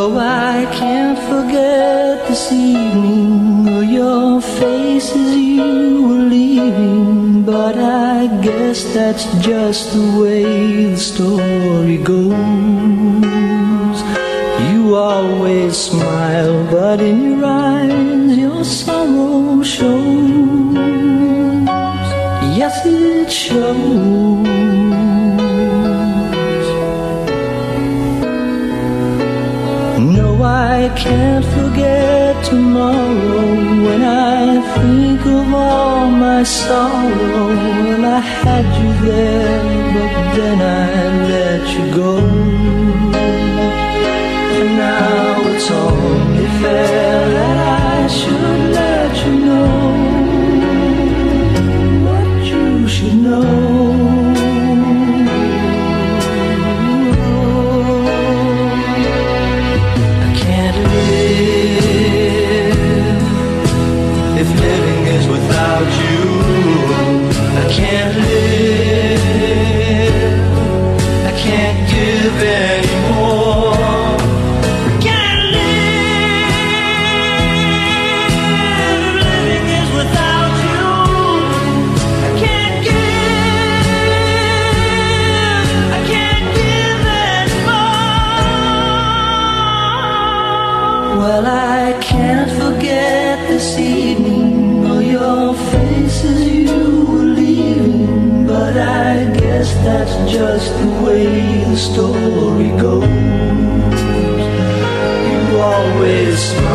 No, I can't forget this evening or your face as you were leaving, but I guess that's just the way the story goes. You always smile, but in your eyes your sorrow shows. Yes, it shows. No, I can't forget tomorrow when I think of all my sorrow. Well, I had you there, but then I let you go. And now it's only fair that I should let you know what you should know. If living is without you, I can't live. I can't give anymore. I can't live. If living is without you, I can't give. I can't give anymore. Well, I can't forget this evening or your face as you were leaving, but I guess that's just the way the story goes. You always smile.